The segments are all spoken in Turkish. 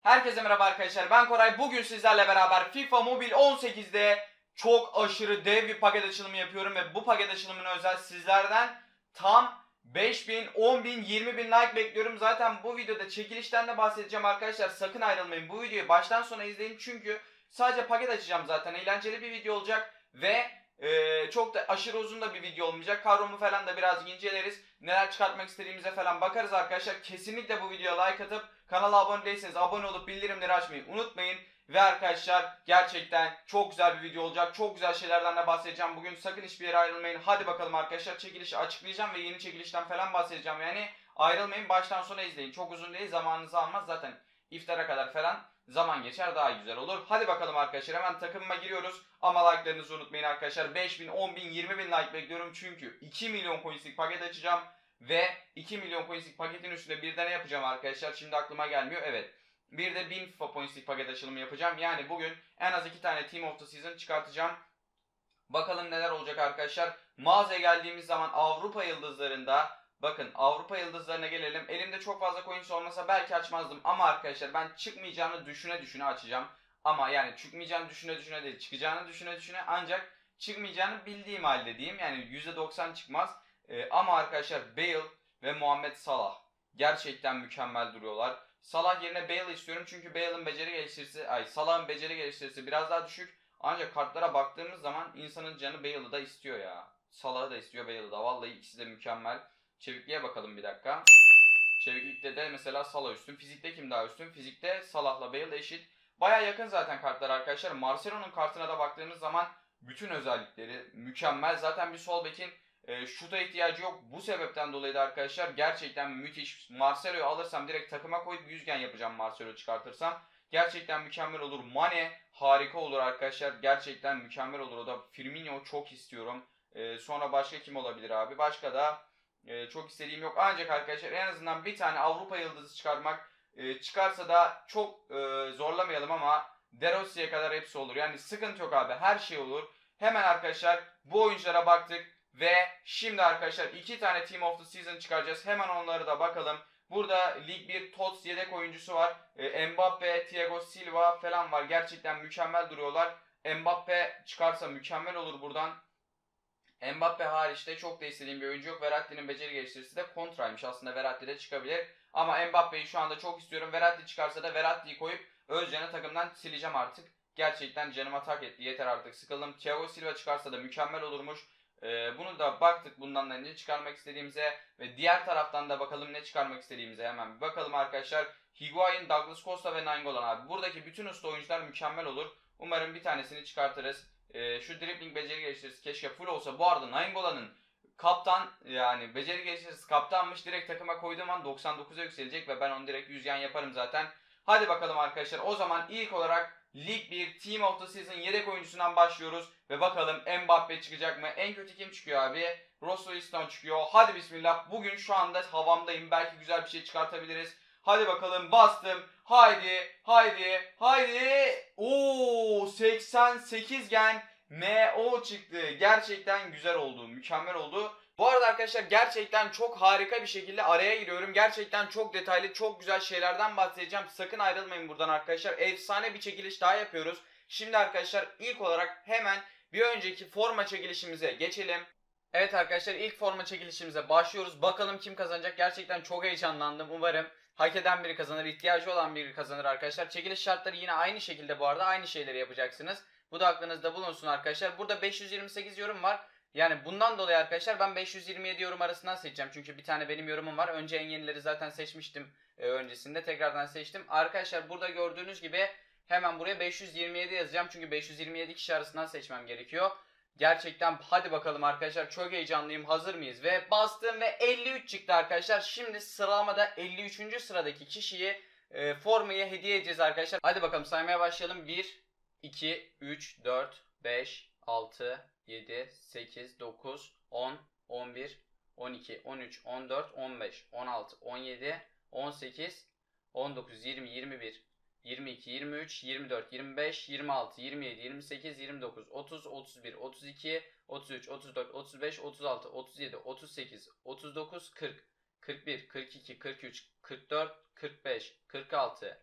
Herkese merhaba arkadaşlar, ben Koray. Bugün sizlerle beraber FIFA Mobile 18'de çok aşırı dev bir paket açılımı yapıyorum ve bu paket açılımına özel sizlerden tam 5000, 10.000, 20.000 like bekliyorum. Zaten bu videoda çekilişten de bahsedeceğim arkadaşlar, sakın ayrılmayın. Bu videoyu baştan sona izleyin çünkü sadece paket açacağım zaten. Eğlenceli bir video olacak ve çok da aşırı uzun da bir video olmayacak. Kadromu falan da biraz inceleriz. Neler çıkartmak istediğimize falan bakarız arkadaşlar. Kesinlikle bu videoya like atıp kanala abone değilseniz abone olup bildirimleri açmayı unutmayın. Ve arkadaşlar gerçekten çok güzel bir video olacak. Çok güzel şeylerden de bahsedeceğim. Bugün sakın hiçbir yere ayrılmayın. Hadi bakalım arkadaşlar, çekilişi açıklayacağım ve yeni çekilişten falan bahsedeceğim. Yani ayrılmayın, baştan sona izleyin. Çok uzun değil, zamanınızı almaz. Zaten iftara kadar falan zaman geçer, daha güzel olur. Hadi bakalım arkadaşlar, hemen takımıma giriyoruz. Ama like'larınızı unutmayın arkadaşlar. 5000, 10.000, 20.000 like bekliyorum. Çünkü 2 milyon coinslik paket açacağım. Ve 2 milyon coinslik paketin üstünde bir de ne yapacağım arkadaşlar? Şimdi aklıma gelmiyor. Evet. Bir de 1000 FIFA coinslik paket açılımı yapacağım. Yani bugün en az 2 tane Team of the Season çıkartacağım. Bakalım neler olacak arkadaşlar. Mağazaya geldiğimiz zaman Avrupa yıldızlarında, bakın Avrupa yıldızlarına gelelim. Elimde çok fazla coins olmasa belki açmazdım. Ama arkadaşlar ben çıkmayacağını düşüne düşüne açacağım. Ama yani çıkmayacağını düşüne düşüne değil, çıkacağını düşüne düşüne, ancak çıkmayacağını bildiğim halde diyeyim. Yani %90 çıkmaz. Ama arkadaşlar Bale ve Muhammed Salah gerçekten mükemmel duruyorlar. Salah yerine Bale istiyorum çünkü Bale'ın beceri geliştirisi, Salah'ın beceri geliştirisi biraz daha düşük. Ancak kartlara baktığımız zaman insanın canı Bale'ı da istiyor ya. Salah'ı da istiyor, Bale'ı da. Vallahi ikisi de mükemmel. Çevikliğe bakalım bir dakika. Çeviklikte de mesela Salah üstün. Fizikte kim daha üstün? Fizikte Salah'la Bale eşit. Baya yakın zaten kartlar arkadaşlar. Marcelo'nun kartına da baktığımız zaman bütün özellikleri mükemmel. Zaten bir sol bekin şuta ihtiyacı yok. Bu sebepten dolayı da arkadaşlar gerçekten müthiş. Marcelo'yu alırsam direkt takıma koyup yüzgen yapacağım Marcelo çıkartırsam. Gerçekten mükemmel olur. Mane harika olur arkadaşlar. Gerçekten mükemmel olur. O da Firmino çok istiyorum. Sonra başka kim olabilir abi? Başka da çok istediğim yok. Ancak arkadaşlar en azından bir tane Avrupa yıldızı çıkarmak, çıkarsa da çok zorlamayalım ama De Rossi'ye kadar hepsi olur. Yani sıkıntı yok abi. Her şey olur. Hemen arkadaşlar bu oyunculara baktık ve şimdi arkadaşlar 2 tane Team of the Season çıkaracağız. Hemen onları da bakalım. Burada Lig 1 TOTS yedek oyuncusu var. Mbappe, Thiago Silva falan var. Gerçekten mükemmel duruyorlar. Mbappe çıkarsa mükemmel olur buradan. Mbappe hariç de çok da istediğim bir oyuncu yok. Verratti'nin beceri geliştirisi de kontraymış. Aslında Verratti de çıkabilir. Ama Mbappe'yi şu anda çok istiyorum. Verratti çıkarsa da Verratti'yi koyup Özcan'ı takımdan sileceğim artık. Gerçekten canıma tak etti. Yeter artık, sıkıldım. Thiago Silva çıkarsa da mükemmel olurmuş. Bunu da baktık bundan da ne çıkarmak istediğimize ve diğer taraftan da bakalım ne çıkarmak istediğimize, hemen bir bakalım arkadaşlar. Higuain, Douglas Costa ve Nainggolan abi. Buradaki bütün usta oyuncular mükemmel olur. Umarım bir tanesini çıkartırız. Şu dribbling beceri geliştirisi keşke full olsa. Bu arada Nainggolan'ın kaptan, yani beceri geliştirisi kaptanmış. Direkt takıma koyduğum an 99'a yükselecek ve ben onu direkt yüzgen yaparım zaten. Hadi bakalım arkadaşlar. O zaman ilk olarak Lig 1 Team of the Season yedek oyuncusundan başlıyoruz. Ve bakalım Mbappe çıkacak mı? En kötü kim çıkıyor abi? Rosso Iston çıkıyor. Hadi bismillah. Bugün şu anda havamdayım. Belki güzel bir şey çıkartabiliriz. Hadi bakalım, bastım. Haydi, haydi, haydi. Oo, 88 gen MO çıktı. Gerçekten güzel oldu. Mükemmel oldu. Bu arada arkadaşlar gerçekten çok harika bir şekilde araya giriyorum. Gerçekten çok detaylı, çok güzel şeylerden bahsedeceğim. Sakın ayrılmayın buradan arkadaşlar. Efsane bir çekiliş daha yapıyoruz. Şimdi arkadaşlar ilk olarak hemen bir önceki forma çekilişimize geçelim. Evet arkadaşlar, ilk forma çekilişimize başlıyoruz. Bakalım kim kazanacak? Gerçekten çok heyecanlandım. Umarım hak eden biri kazanır, ihtiyacı olan biri kazanır arkadaşlar. Çekiliş şartları yine aynı şekilde, bu arada aynı şeyleri yapacaksınız. Bu da aklınızda bulunsun arkadaşlar. Burada 528 yorum var. Yani bundan dolayı arkadaşlar ben 527 yorum arasından seçeceğim. Çünkü bir tane benim yorumum var. Önce en yenileri zaten seçmiştim öncesinde. Tekrardan seçtim. Arkadaşlar burada gördüğünüz gibi hemen buraya 527 yazacağım. Çünkü 527 kişi arasından seçmem gerekiyor. Gerçekten hadi bakalım arkadaşlar, çok heyecanlıyım. Hazır mıyız? Ve bastım ve 53 çıktı arkadaşlar. Şimdi sıralamada 53. sıradaki kişiyi formayı hediye edeceğiz arkadaşlar. Hadi bakalım saymaya başlayalım. 1, 2, 3, 4, 5, 6, 7, 8, 9, 10, 11, 12, 13, 14, 15, 16, 17, 18, 19, 20, 21, 22, 23, 24, 25, 26, 27, 28, 29, 30, 31, 32, 33, 34, 35, 36, 37, 38, 39, 40, 41, 42, 43, 44, 45, 46,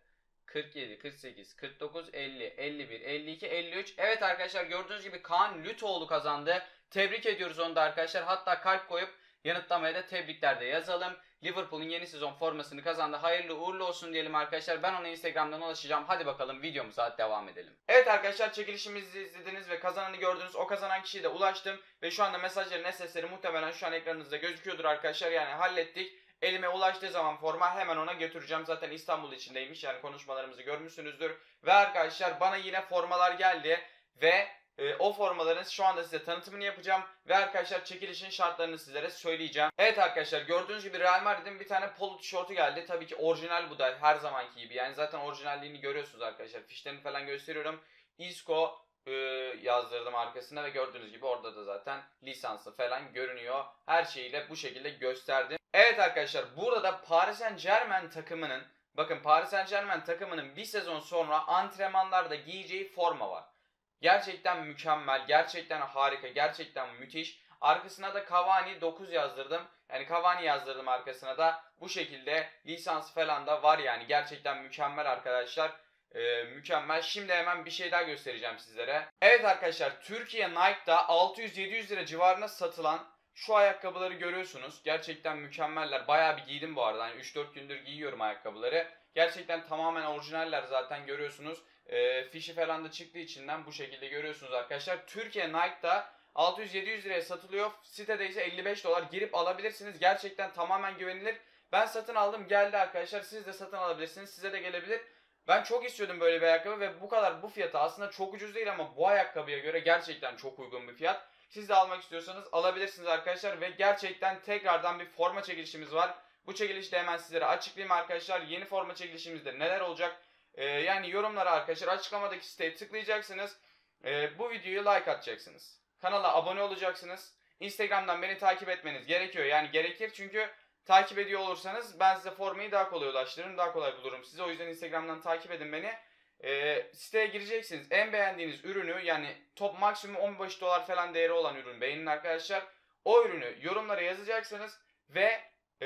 47, 48, 49, 50, 51, 52, 53. Evet arkadaşlar, gördüğünüz gibi Kaan Lütoğlu kazandı. Tebrik ediyoruz onu da arkadaşlar. Hatta kalp koyup yanıtlamaya da tebrikler de yazalım. Liverpool'un yeni sezon formasını kazandı. Hayırlı uğurlu olsun diyelim arkadaşlar. Ben ona Instagram'dan ulaşacağım. Hadi bakalım videomuza devam edelim. Evet arkadaşlar, çekilişimizi izlediniz ve kazananı gördünüz. O kazanan kişiye de ulaştım. Ve şu anda mesajların sesleri muhtemelen şu an ekranınızda gözüküyordur arkadaşlar. Yani hallettik. Elime ulaştığı zaman forma hemen ona götüreceğim. Zaten İstanbul içindeymiş. Yani konuşmalarımızı görmüşsünüzdür. Ve arkadaşlar bana yine formalar geldi. Ve o formaların şu anda size tanıtımını yapacağım. Ve arkadaşlar çekilişin şartlarını sizlere söyleyeceğim. Evet arkadaşlar, gördüğünüz gibi Real Madrid'in bir tane polo tişörtü geldi. Tabii ki orijinal, bu da her zamanki gibi. Yani zaten orijinalliğini görüyorsunuz arkadaşlar. Fişlerini falan gösteriyorum. Isco yazdırdım arkasına ve gördüğünüz gibi orada da zaten lisansı falan görünüyor. Her şeyiyle bu şekilde gösterdim. Evet arkadaşlar, burada da Paris Saint-Germain takımının, bakın Paris Saint-Germain takımının bir sezon sonra antrenmanlarda giyeceği forma var. Gerçekten mükemmel, gerçekten harika, gerçekten müthiş. Arkasına da Cavani 9 yazdırdım. Yani Cavani yazdırdım arkasına da. Bu şekilde lisans falan da var yani. Gerçekten mükemmel arkadaşlar. Mükemmel. Şimdi hemen bir şey daha göstereceğim sizlere. Evet arkadaşlar, Türkiye Nike'da 600-700 lira civarına satılan şu ayakkabıları görüyorsunuz. Gerçekten mükemmeller. Bayağı bir giydim bu arada. Yani 3-4 gündür giyiyorum ayakkabıları. Gerçekten tamamen orijinaller, zaten görüyorsunuz. Fişi falan da çıktığı içinden bu şekilde görüyorsunuz arkadaşlar. Türkiye Nike'da 600-700 liraya satılıyor. Sitede ise 55 dolar, girip alabilirsiniz. Gerçekten tamamen güvenilir. Ben satın aldım, geldi arkadaşlar. Siz de satın alabilirsiniz. Size de gelebilir. Ben çok istiyordum böyle bir ayakkabı ve bu kadar, bu fiyata aslında çok ucuz değil ama bu ayakkabıya göre gerçekten çok uygun bir fiyat. Siz de almak istiyorsanız alabilirsiniz arkadaşlar ve gerçekten tekrardan bir forma çekilişimiz var. Bu çekilişi de hemen sizlere açıklayayım arkadaşlar. Yeni forma çekilişimizde neler olacak? Yani yorumlara arkadaşlar, açıklamadaki siteye tıklayacaksınız. Bu videoyu like atacaksınız. Kanala abone olacaksınız. Instagram'dan beni takip etmeniz gerekiyor. Yani gerekir, çünkü takip ediyor olursanız ben size formayı daha kolay ulaştırırım. Daha kolay bulurum size. O yüzden Instagram'dan takip edin beni. Siteye gireceksiniz. En beğendiğiniz ürünü, yani top maksimum 15 dolar falan değeri olan ürün beğenin arkadaşlar. O ürünü yorumlara yazacaksınız ve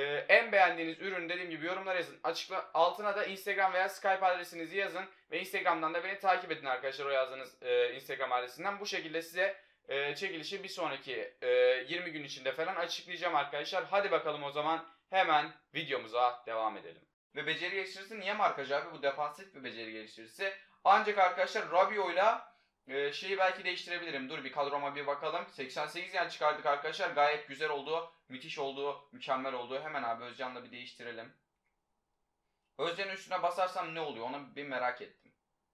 en beğendiğiniz ürün, dediğim gibi yorumlara yazın. Altına da Instagram veya Skype adresinizi yazın ve Instagram'dan da beni takip edin arkadaşlar, o yazdığınız Instagram adresinden. Bu şekilde size çekilişi bir sonraki 20 gün içinde falan açıklayacağım arkadaşlar. Hadi bakalım o zaman hemen videomuza devam edelim. Ve beceri geliştiricisi niye markaj abi? Bu defansif bir beceri geliştiricisi. Ancak arkadaşlar Rabiot'la şeyi belki değiştirebilirim. Dur bir kadroma bir bakalım. 88 yani çıkardık arkadaşlar. Gayet güzel oldu. Müthiş oldu. Mükemmel oldu. Hemen abi Özcan'la bir değiştirelim. Özcan'ın üstüne basarsam ne oluyor? Onu bir merak ettim.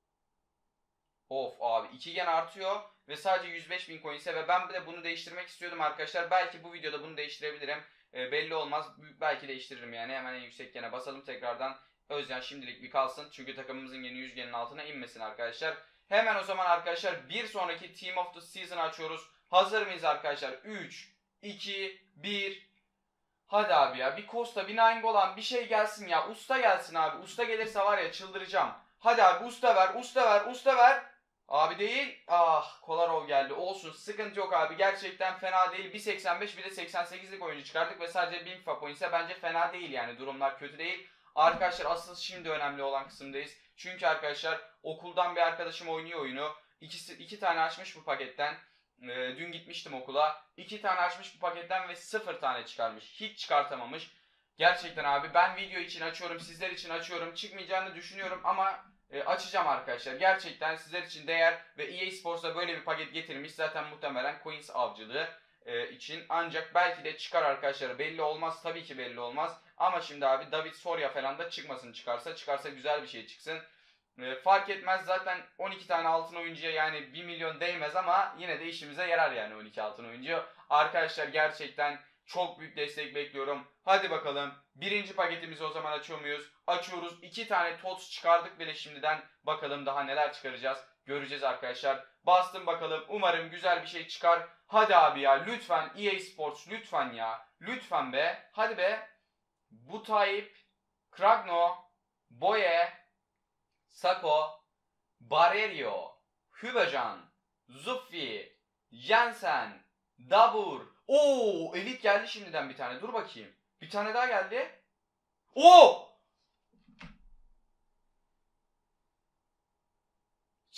Of abi, 2 gen artıyor ve sadece 105.000 coin ise, ve ben de bunu değiştirmek istiyordum arkadaşlar. Belki bu videoda bunu değiştirebilirim. Belli olmaz. Belki değiştiririm yani. Hemen en yüksek gene basalım tekrardan. Özcan şimdilik bir kalsın. Çünkü takımımızın yeni 100 genin altına inmesin arkadaşlar. Hemen o zaman arkadaşlar bir sonraki Team of the Season açıyoruz. Hazır mıyız arkadaşlar? 3, 2, 1. Hadi abi ya, bir Costa, bir Nainggolan, bir şey gelsin ya. Usta gelsin abi. Usta gelirse var ya çıldıracağım. Hadi abi, usta ver, usta ver, usta ver. Abi değil. Ah, Kolarov geldi. Olsun, sıkıntı yok abi. Gerçekten fena değil. 1.85 bir de 88'lik oyuncu çıkardık ve sadece 1000 FIFA point ise bence fena değil yani. Durumlar kötü değil. Arkadaşlar asıl şimdi önemli olan kısımdayız. Çünkü arkadaşlar okuldan bir arkadaşım oynuyor oyunu. İki tane açmış bu paketten. Dün gitmiştim okula. 2 tane açmış bu paketten ve 0 tane çıkarmış. Hiç çıkartamamış. Gerçekten abi, ben video için açıyorum, sizler için açıyorum. Çıkmayacağını düşünüyorum ama açacağım arkadaşlar. Gerçekten sizler için değer ve EA Sports'a böyle bir paket getirmiş. Zaten muhtemelen coins avcılığı için. Ancak belki de çıkar arkadaşlar. Belli olmaz. Tabii ki belli olmaz. Ama şimdi abi David Soria falan da çıkmasın çıkarsa. Çıkarsa güzel bir şey çıksın. Fark etmez, zaten 12 tane altın oyuncuya yani 1 milyon değmez ama yine de işimize yarar yani 12 altın oyuncu. Arkadaşlar gerçekten çok büyük destek bekliyorum. Hadi bakalım birinci paketimizi o zaman açıyor muyuz? Açıyoruz. 2 tane TOTS çıkardık bile şimdiden. Bakalım daha neler çıkaracağız. Göreceğiz arkadaşlar. Bastım bakalım. Umarım güzel bir şey çıkar. Hadi abi ya, lütfen EA Sports, lütfen ya. Lütfen be. Hadi be. Butayip, Kragno, Boye, Sako, Barrerio, Hübecan, Zuffi, Jensen, Dabur. Oo, elit geldi şimdiden bir tane. Dur bakayım. Bir tane daha geldi. Oo!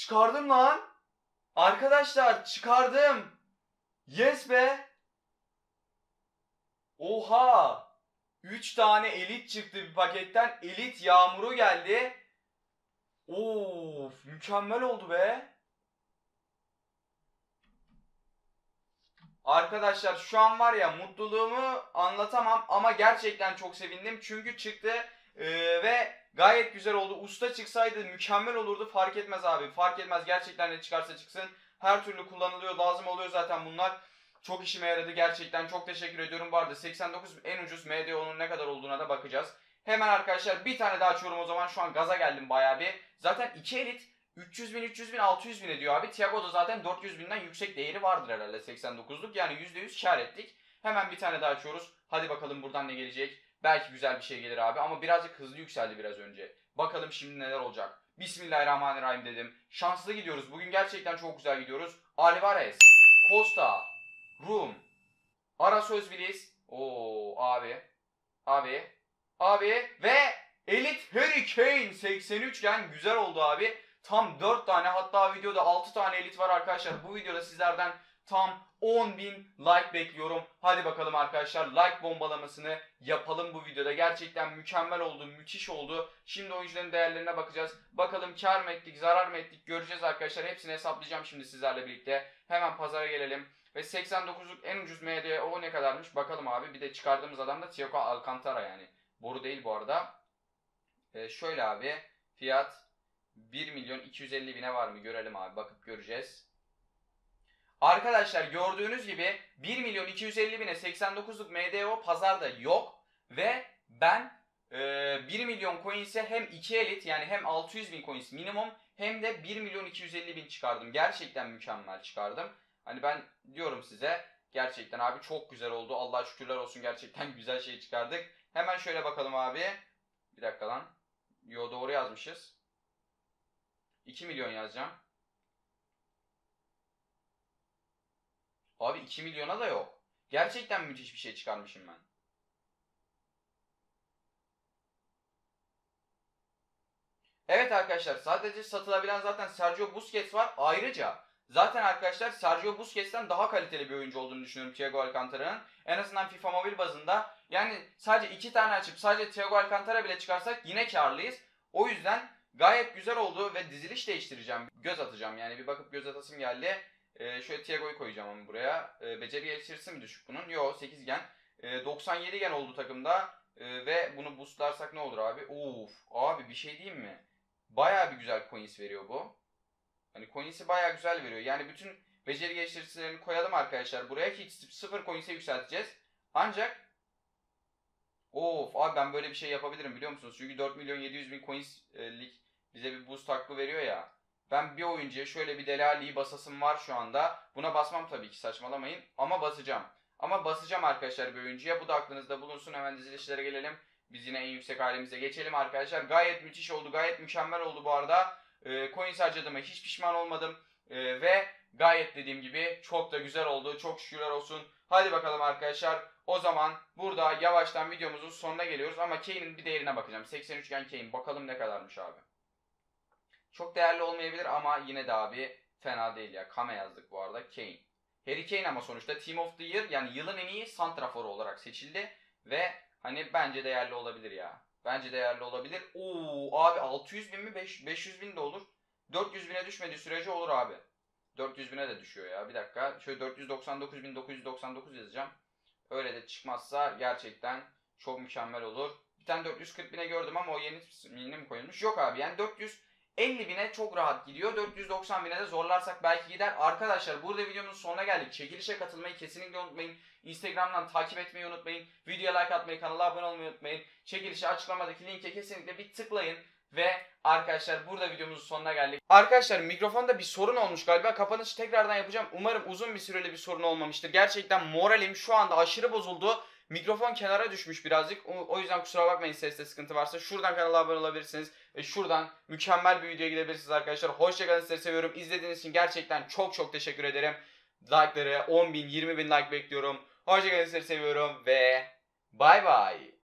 Çıkardım lan. Arkadaşlar çıkardım. Yes be. Oha. 3 tane elit çıktı bir paketten. Elit yağmuru geldi. Of, mükemmel oldu be. Arkadaşlar şu an var ya, mutluluğumu anlatamam ama gerçekten çok sevindim. Çünkü çıktı ve gayet güzel oldu. Usta çıksaydı mükemmel olurdu. Fark etmez abi. Fark etmez, gerçekten ne çıkarsa çıksın. Her türlü kullanılıyor, lazım oluyor zaten bunlar. Çok işime yaradı gerçekten. Çok teşekkür ediyorum. Bu arada 89 en ucuz MDO'nun ne kadar olduğuna da bakacağız. Hemen arkadaşlar bir tane daha açıyorum o zaman. Şu an gaza geldim bayağı bir. Zaten 2 elit 300 bin, 300 bin, 600 bin ediyor abi. Thiago da zaten 400 binden yüksek değeri vardır herhalde 89'luk. Yani %100 kar ettik. Hemen bir tane daha açıyoruz. Hadi bakalım buradan ne gelecek. Belki güzel bir şey gelir abi ama birazcık hızlı yükseldi biraz önce. Bakalım şimdi neler olacak. Bismillahirrahmanirrahim dedim. Şanslı gidiyoruz. Bugün gerçekten çok güzel gidiyoruz. Alvarez, Costa, Rum, Aras Özbiliz. Oo abi. Abi. Abi ve Elit Harry Kane 83 gen güzel oldu abi. Tam 4 tane, hatta videoda 6 tane elit var arkadaşlar. Bu videoda sizlerden tam 10.000 like bekliyorum. Hadi bakalım arkadaşlar, like bombalamasını yapalım bu videoda. Gerçekten mükemmel oldu, müthiş oldu. Şimdi oyuncuların değerlerine bakacağız. Bakalım kar mı ettik, zarar mı ettik göreceğiz arkadaşlar. Hepsini hesaplayacağım şimdi sizlerle birlikte. Hemen pazara gelelim. Ve 89'luk en ucuz MDO ne kadarmış bakalım abi. Bir de çıkardığımız adam da Thiago Alcantara yani. Boru değil bu arada. Şöyle abi, fiyat 1 milyon 250 bine var mı görelim abi, bakıp göreceğiz. Arkadaşlar gördüğünüz gibi 1 milyon 250 bine 89'luk MDO pazarda yok. Ve ben 1 milyon coins'e hem 2 elit yani hem 600 bin coins minimum hem de 1 milyon 250 bin çıkardım. Gerçekten mükemmel çıkardım. Hani ben diyorum size, gerçekten abi çok güzel oldu. Allah'a şükürler olsun, gerçekten güzel şey çıkardık. Hemen şöyle bakalım abi. Bir dakika lan. Yo, doğru yazmışız. 2 milyon yazacağım. Abi 2 milyona da yok. Gerçekten müthiş bir şey çıkarmışım ben. Evet arkadaşlar, sadece satılabilen zaten Sergio Busquets var. Ayrıca zaten arkadaşlar Sergio Busquets'ten daha kaliteli bir oyuncu olduğunu düşünüyorum Thiago Alcantara'nın. En azından FIFA Mobil bazında. Yani sadece 2 tane açıp sadece Thiago Alcantara bile çıkarsak yine karlıyız. O yüzden gayet güzel oldu ve diziliş değiştireceğim. Göz atacağım yani, bir bakıp göz atasım geldi. Şöyle Thiago'yu koyacağım ama buraya. Beceri geliştirisi mi düşük bunun? Yo, 8 gen. 97 gen oldu takımda. Ve bunu boostlarsak ne olur abi? Of abi, bir şey diyeyim mi? Bayağı bir güzel coins veriyor bu. Hani coins'i bayağı güzel veriyor. Yani bütün beceri geliştiricilerini koyalım arkadaşlar buraya. Hiç sıfır coins'e yükselteceğiz. Ancak of abi, ben böyle bir şey yapabilirim biliyor musunuz? Çünkü 4 milyon 700 bin coins'lik bize bir boost hakkı veriyor ya. Ben bir oyuncuya şöyle bir Delali'yi basasım var şu anda. Buna basmam tabii ki, saçmalamayın. Ama basacağım. Ama basacağım arkadaşlar bir oyuncuya. Bu da aklınızda bulunsun. Hemen dizilişlere gelelim. Biz yine en yüksek halimize geçelim arkadaşlar. Gayet müthiş oldu. Gayet mükemmel oldu bu arada. Coins harcadığıma hiç pişman olmadım. Ve gayet dediğim gibi çok da güzel oldu. Çok şükürler olsun. Hadi bakalım arkadaşlar. O zaman burada yavaştan videomuzun sonuna geliyoruz. Ama Kane'in bir değerine bakacağım. 83 gen Kane. Bakalım ne kadarmış abi. Çok değerli olmayabilir ama yine de abi fena değil ya. Kame yazdık bu arada. Kane. Harry Kane ama sonuçta Team of the Year yani yılın en iyi santraforu olarak seçildi. Ve hani bence değerli olabilir ya. Bence değerli olabilir. Oo abi, 600 bin mi 500 bin de olur. 400 bine düşmediği sürece olur abi. 400 bine de düşüyor ya. Bir dakika. Şöyle 499.999 yazacağım. Öyle de çıkmazsa gerçekten çok mükemmel olur. Bir tane 440 bine gördüm ama o yeni mi koyulmuş? Yok abi, yani 450 bine çok rahat gidiyor. 490 bine de zorlarsak belki gider. Arkadaşlar burada videomuzun sonuna geldik. Çekilişe katılmayı kesinlikle unutmayın. Instagram'dan takip etmeyi unutmayın. Videoya like atmayı, kanala abone olmayı unutmayın. Çekilişe açıklamadaki linke kesinlikle bir tıklayın. Ve arkadaşlar burada videomuzun sonuna geldik. Arkadaşlar mikrofonda bir sorun olmuş galiba. Kapanışı tekrardan yapacağım. Umarım uzun bir süreli bir sorun olmamıştır. Gerçekten moralim şu anda aşırı bozuldu. Mikrofon kenara düşmüş birazcık. O yüzden kusura bakmayın seste sıkıntı varsa. Şuradan kanala abone olabilirsiniz. Ve şuradan mükemmel bir videoya gidebilirsiniz arkadaşlar. Hoşçakalın, sizleri seviyorum. İzlediğiniz için gerçekten çok çok teşekkür ederim. Like'ları 10.000 20.000 like bekliyorum. Hoşçakalın, sizleri seviyorum ve bay bay.